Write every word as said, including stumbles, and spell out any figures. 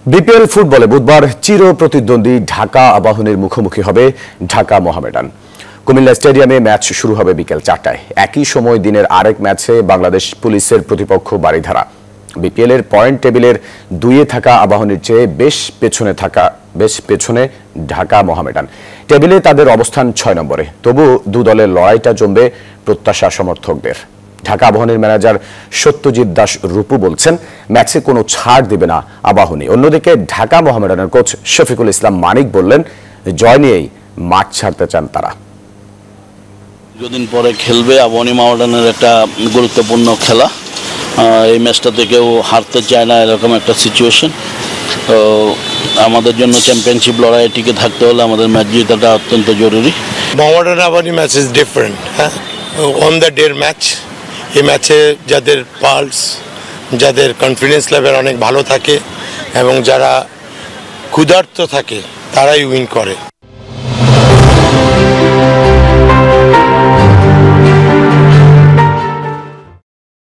BPL ফুটবলে বুধবার চির প্রতিদ্বন্দ্বী ঢাকা আবাহনীর মুখোমুখি হবে ঢাকা মোহামেডান। কুমিল্লা স্টেডিয়ামে ম্যাচ শুরু হবে বিকেল চারটায়। একই সময় দিনের আরেক ম্যাচে বাংলাদেশ পুলিশের প্রতিপক্ষ বারিধারা। বিপিএল এর পয়েন্ট টেবিলের দুইয়ে থাকা আবাহনীর চেয়ে বেশ পেছনে থাকা বেশ পেছনে ঢাকা মোহামেডান। টেবিলে তাদের অবস্থান ছয় নম্বরে। তবু দু দলের লড়াইটা জমবে প্রত্যাশা সমর্থকদের। ঢাকা আবাহনীর ম্যানেজার সত্যজিৎ দাস রূপু বলছেন, ম্যাচে কোনো ছাড় দিবে না আবাহনী। অন্যদিকে ঢাকা মোহামেডানের কোচ শফিকুল ইসলাম মানিক বললেন, জয় নিয়েই মাঠ ছাড়তে চান তারা। দীর্ঘদিন পরে খেলবে আবাহনী মোহামেডানের একটা গুরুত্বপূর্ণ খেলা। এই ম্যাচটাতে কেউ হারতে চায় না, এরকম একটা সিচুয়েশন। তো আমাদের জন্য চ্যাম্পিয়নশিপ লড়াইয়ে টিকে থাকতে হলে আমাদের ম্যাচ জেতাটা অত্যন্ত জরুরি। Mohammedan Abahani match is different. হ্যাঁ, অন দ্য ডের ম্যাচ। এই ম্যাচে যাদের পালস, যাদের কনফিডেন্স লেভেল অনেক ভালো থাকে এবং যারা ক্ষুধার্ত থাকে তারাই উইন করে।